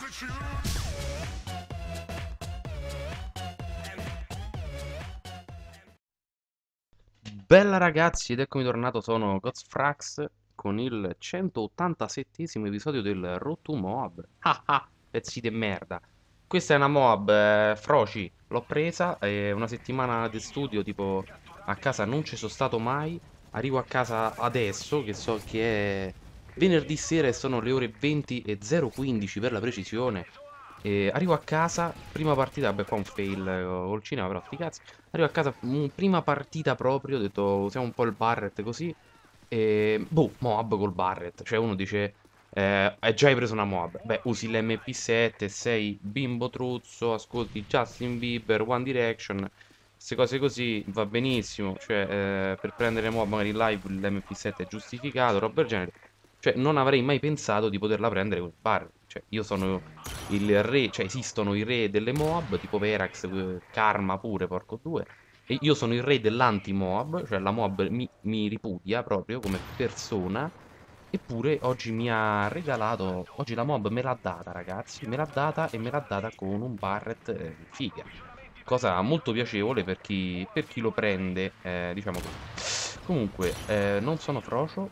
Bella ragazzi, ed eccomi tornato, sono Gozfrax con il 187esimo episodio del Road to Moab. Ah ah, pezzi di merda. Questa è una Moab, Froci, l'ho presa, è una settimana di studio, tipo a casa non ci sono stato mai, arrivo a casa adesso, che so che è venerdì sera e sono le ore 20 e 0:15 per la precisione. E arrivo a casa, prima partita, vabbè qua un fail col cinema, però sti cazzi. Arrivo a casa, prima partita proprio, ho detto usiamo un po' il Barret così. E boh, Moab col Barret. Cioè uno dice, hai già hai preso una Moab. Beh, usi l'MP7, sei bimbo truzzo, ascolti Justin Bieber, One Direction, queste cose così, va benissimo. Cioè, per prendere Moab magari in live l'MP7 è giustificato, roba del genere. Cioè, non avrei mai pensato di poterla prendere con il Barret. Cioè, io sono il re, cioè esistono i re delle Moab, tipo Verax, Karma pure, porco due. E io sono il re dell'anti-Moab, cioè la Moab mi ripudia proprio come persona. Eppure oggi mi ha regalato, oggi la Moab me l'ha data, ragazzi, me l'ha data e me l'ha data con un Barret figa. Cosa molto piacevole per chi lo prende, diciamo così. Comunque, non sono frocio,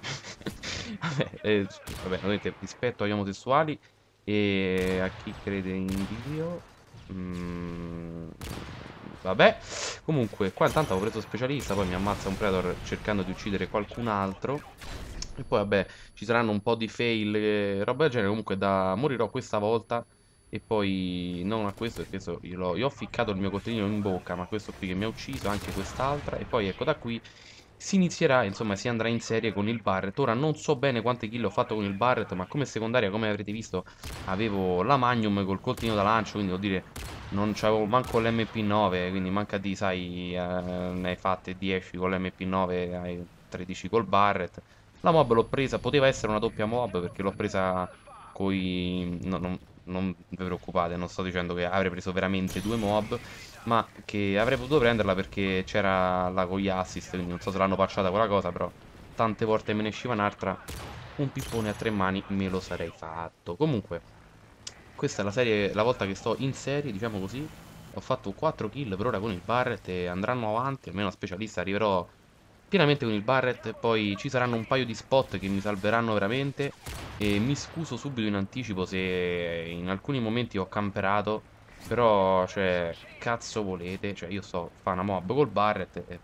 vabbè, ovviamente rispetto agli omosessuali e a chi crede in Dio. Mm, vabbè, comunque, qua intanto avevo preso specialista, poi mi ammazza un Predator cercando di uccidere qualcun altro. E poi, vabbè, ci saranno un po' di fail e roba del genere. Comunque, morirò questa volta. E poi, non a questo, perché io ho ficcato il mio coltellino in bocca, ma questo qui che mi ha ucciso, anche quest'altra. E poi, ecco, da qui si inizierà, insomma, si andrà in serie con il Barret. Ora non so bene quante kill ho fatto con il Barret, ma come secondaria, come avrete visto, avevo la Magnum col coltellino da lancio, quindi vuol dire non c'avevo manco l'MP9, quindi manca di, sai, ne hai fatte 10 con l'MP9, hai 13 col Barret. La mob l'ho presa, poteva essere una doppia mob perché l'ho presa coi... non vi preoccupate, non sto dicendo che avrei preso veramente due mob, ma che avrei potuto prenderla perché c'era la con gli assist, quindi non so se l'hanno patchata quella cosa, però tante volte me ne usciva un'altra, un pippone a tre mani me lo sarei fatto. Comunque, questa è la serie, la volta che sto in serie, diciamo così. Ho fatto 4 kill per ora con il Barret e andranno avanti, almeno a specialista arriverò pienamente con il Barret. E poi ci saranno un paio di spot che mi salveranno veramente. E mi scuso subito in anticipo se in alcuni momenti ho camperato. Però, cioè, cazzo volete? Cioè, io sto fa una mob col Barret e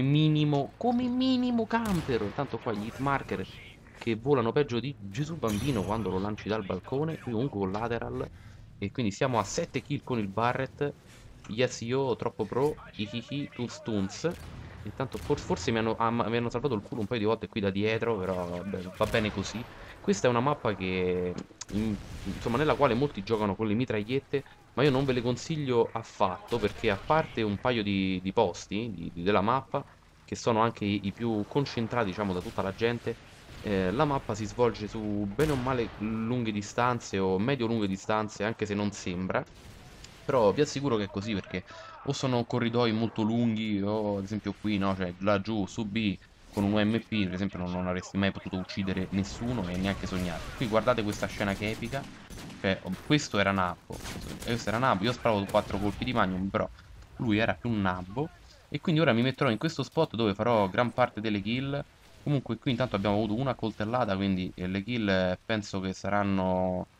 come minimo camper. Intanto qua gli hitmarker che volano peggio di Gesù Bambino quando lo lanci dal balcone. Qui un collateral. E quindi siamo a 7 kill con il Barret. Yes, io troppo pro. Hihihi, tuns tuns. Intanto forse mi hanno salvato il culo un paio di volte qui da dietro, però vabbè, va bene così. Questa è una mappa che, insomma, nella quale molti giocano con le mitragliette, ma io non ve le consiglio affatto perché a parte un paio di posti della mappa, che sono anche i più concentrati, diciamo, da tutta la gente, la mappa si svolge su bene o male lunghe distanze o medio-lunghe distanze, anche se non sembra. Però vi assicuro che è così perché o sono corridoi molto lunghi o ad esempio qui, no? Cioè laggiù su B con un UMP, per esempio non avresti mai potuto uccidere nessuno e neanche sognato. Qui guardate questa scena che epica. Cioè, questo era Nabbo. Questo era Nabbo. Io sparavo 4 colpi di Magnum, però lui era più un Nabbo. E quindi ora mi metterò in questo spot dove farò gran parte delle kill. Comunque qui intanto abbiamo avuto una coltellata, quindi le kill penso che saranno...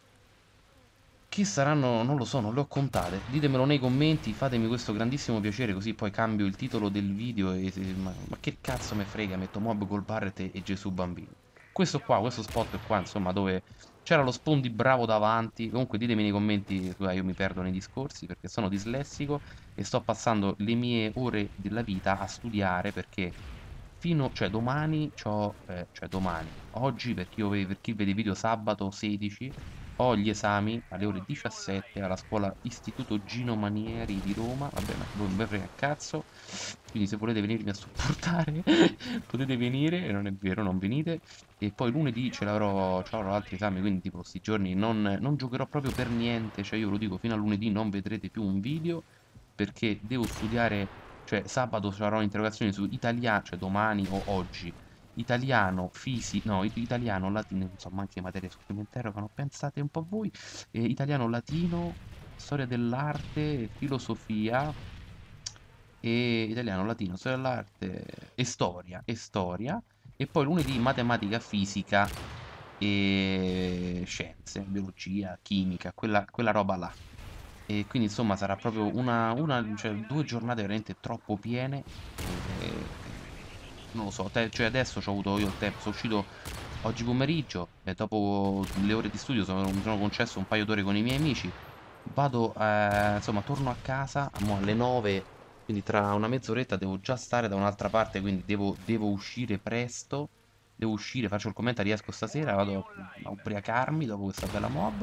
Chi saranno? Non lo so, non le ho contate. Ditemelo nei commenti, fatemi questo grandissimo piacere, così poi cambio il titolo del video e... ma che cazzo me frega, metto Mob col Barret e Gesù Bambino. Questo qua, questo spot qua, insomma, dove c'era lo Spondi bravo davanti. Comunque ditemi nei commenti, scusa, io mi perdo nei discorsi perché sono dislessico e sto passando le mie ore della vita a studiare perché cioè domani cioè domani, oggi per chi vede i video sabato 16 ho gli esami alle ore 17 alla scuola Istituto Gino Manieri di Roma. Vabbè, ma non me frega un cazzo. Quindi se volete venirmi a supportare potete venire, e non è vero, non venite. E poi lunedì ce l'avrò altri esami, quindi tipo questi giorni non giocherò proprio per niente. Cioè io ve lo dico, fino a lunedì non vedrete più un video perché devo studiare, cioè sabato ci avrò interrogazioni su italiano, cioè domani o oggi italiano, no, italiano, latino, insomma anche materie supplementari interrogano, pensate un po' voi, italiano, latino, storia dell'arte, filosofia, e italiano, latino, storia dell'arte e storia, e poi lunedì matematica, fisica e scienze, biologia, chimica, quella roba là. E quindi insomma sarà proprio cioè 2 giornate veramente troppo piene. Non lo so, cioè adesso ho avuto io il tempo, sono uscito oggi pomeriggio e dopo le ore di studio mi sono concesso un paio d'ore con i miei amici. Vado, insomma, torno a casa mo alle 9, quindi tra una mezz'oretta devo già stare da un'altra parte, quindi devo uscire presto. Devo uscire, faccio il commento, riesco stasera, vado a ubriacarmi dopo questa bella mob.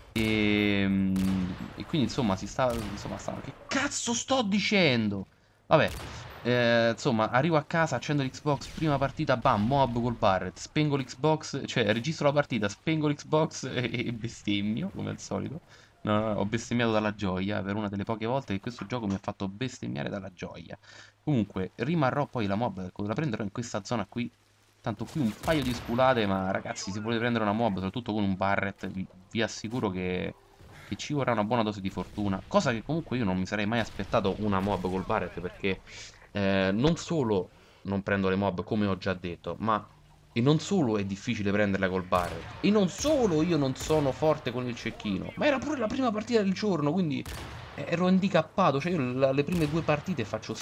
E quindi insomma che cazzo sto dicendo? Vabbè, insomma, arrivo a casa, accendo l'Xbox, prima partita, bam, mob col Barret, spengo l'Xbox, cioè registro la partita, spengo l'Xbox e bestemmio, come al solito. No, no, ho bestemmiato dalla gioia, per una delle poche volte che questo gioco mi ha fatto bestemmiare dalla gioia. Comunque, rimarrò poi la mob, la prenderò in questa zona qui. Tanto qui un paio di sculate, ma ragazzi, se volete prendere una mob, soprattutto con un Barret, vi assicuro che ci vorrà una buona dose di fortuna. Cosa che comunque io non mi sarei mai aspettato una mob col Barret, perché non solo non prendo le mob, come ho già detto, ma e non solo è difficile prenderla col Barret, e non solo io non sono forte con il cecchino, ma era pure la prima partita del giorno, quindi ero handicappato. Cioè io le prime 2 partite faccio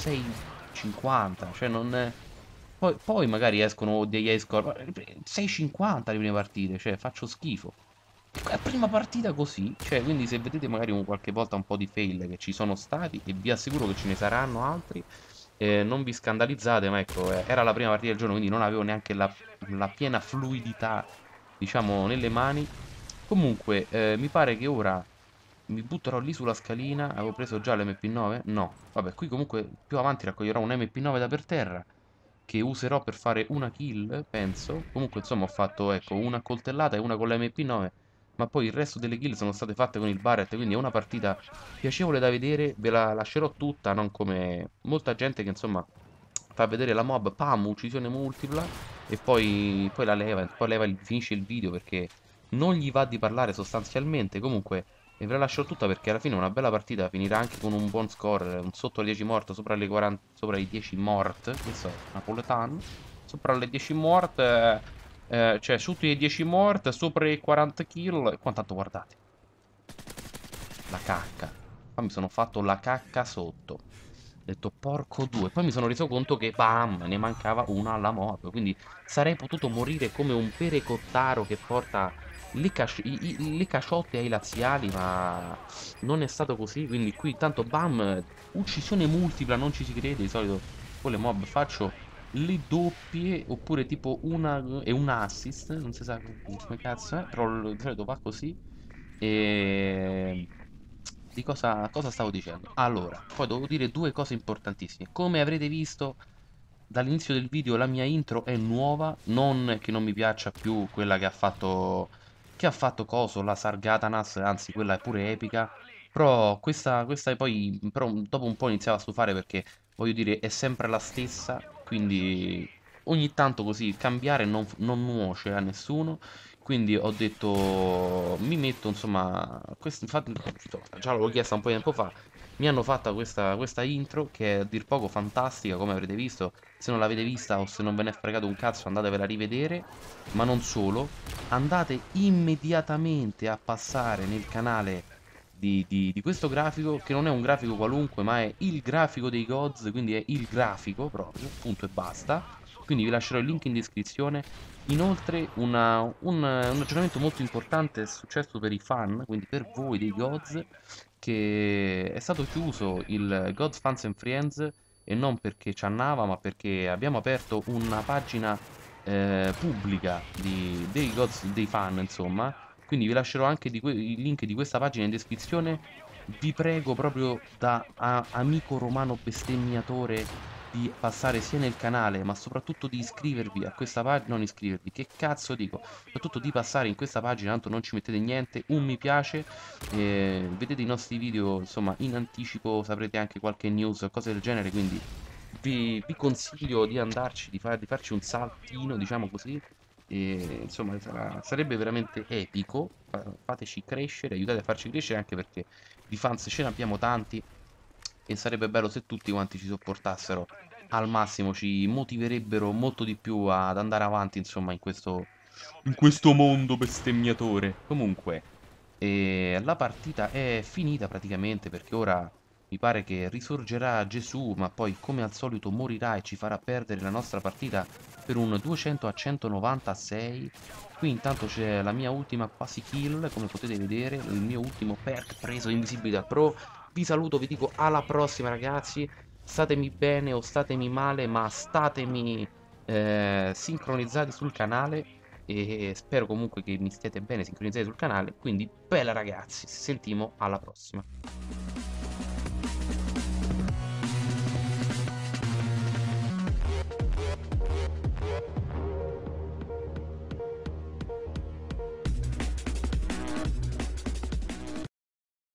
6,50, cioè non... Poi magari escono degli high score, ma 6,50 le prime partite, cioè faccio schifo. La prima partita così, cioè quindi se vedete magari qualche volta un po' di fail che ci sono stati, e vi assicuro che ce ne saranno altri, non vi scandalizzate, ma ecco, era la prima partita del giorno, quindi non avevo neanche la piena fluidità, diciamo, nelle mani. Comunque, mi pare che ora mi butterò lì sulla scalina. Avevo preso già l'MP9? No. Vabbè, qui comunque più avanti raccoglierò un MP9 da per terra, che userò per fare una kill, penso. Comunque, insomma, ho fatto, ecco, una coltellata e una con l'MP9, ma poi il resto delle kill sono state fatte con il Barret, quindi è una partita piacevole da vedere. Ve la lascerò tutta, non come molta gente che, insomma, fa vedere la mob, pam, uccisione multipla, e poi la leva, finisce il video perché non gli va di parlare sostanzialmente. Comunque, e ve la lascio tutta perché alla fine una bella partita finirà anche con un buon score, un sotto le 10 morte, sopra le 40, sopra i 10 morte, che so, napoletano, sopra le 10 morte, cioè sotto i 10 morte, sopra i 40 kill, e quanto guardate, la cacca. Poi mi sono fatto la cacca sotto. Ho detto porco due. Poi mi sono reso conto che bam, ne mancava una alla mob. Quindi sarei potuto morire come un perecottaro che porta le caciotte ai laziali, ma non è stato così. Quindi qui tanto bam, uccisione multipla, non ci si crede. Di solito con le mob faccio le doppie, oppure tipo una e un assist, non si sa come cazzo è, però di solito va così. E di cosa stavo dicendo? Allora, poi devo dire 2 cose importantissime. Come avrete visto dall'inizio del video, la mia intro è nuova, non che non mi piaccia più quella che ha fatto coso, la Sargatanas, anzi quella è pure epica. Però questa poi, però dopo un po' iniziava a stufare perché, voglio dire, è sempre la stessa, quindi ogni tanto così cambiare non nuoce a nessuno. Quindi ho detto, mi metto, insomma, infatti già l'avevo chiesta un po' di tempo fa. Mi hanno fatta questa intro che è a dir poco fantastica, come avrete visto. Se non l'avete vista o se non ve ne è fregato un cazzo, andatevela a rivedere. Ma non solo, andate immediatamente a passare nel canale di questo grafico, che non è un grafico qualunque, ma è il grafico dei gods, quindi è il grafico proprio, punto e basta. Quindi vi lascerò il link in descrizione. Inoltre un aggiornamento molto importante è successo per i fan, quindi per voi dei gods, che è stato chiuso il Gods Fans and Friends, e non perché ci annava, ma perché abbiamo aperto una pagina pubblica dei gods, dei fan, insomma. Quindi vi lascerò anche il link di questa pagina in descrizione. Vi prego proprio da amico romano bestemmiatore di passare sia nel canale, ma soprattutto di iscrivervi a questa pagina, non iscrivervi, che cazzo dico, soprattutto di passare in questa pagina, tanto non ci mettete niente, un mi piace, vedete i nostri video, insomma, in anticipo, saprete anche qualche news o cose del genere, quindi vi consiglio di andarci, di farci un saltino, diciamo così. E, insomma, sarebbe veramente epico. Fateci crescere, aiutate a farci crescere anche perché di fans ce ne abbiamo tanti e sarebbe bello se tutti quanti ci sopportassero al massimo, ci motiverebbero molto di più ad andare avanti, insomma, in questo mondo bestemmiatore. Comunque, la partita è finita praticamente perché ora mi pare che risorgerà Gesù, ma poi come al solito morirà e ci farà perdere la nostra partita per un 200-196. Qui intanto c'è la mia ultima quasi kill, come potete vedere, il mio ultimo perk preso Invisibilità Pro. Vi saluto, vi dico alla prossima ragazzi, statemi bene o statemi male, ma statemi sincronizzati sul canale e spero comunque che mi stiate bene sincronizzati sul canale, quindi bella ragazzi, ci sentiamo alla prossima.